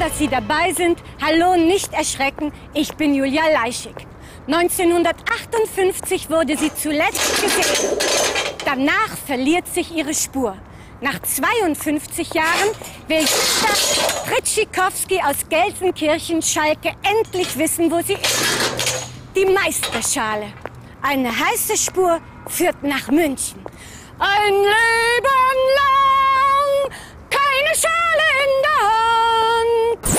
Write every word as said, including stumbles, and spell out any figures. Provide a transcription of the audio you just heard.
dass Sie dabei sind. Hallo, nicht erschrecken, ich bin Julia Leischig. neunzehnhundertachtundfünfzig wurde sie zuletzt gesehen. Danach verliert sich ihre Spur. Nach zweiundfünfzig Jahren will Jutta Tritschikowski aus Gelsenkirchen Schalke endlich wissen, wo sie ist. Die Meisterschale. Eine heiße Spur führt nach München. Ein Leben lang!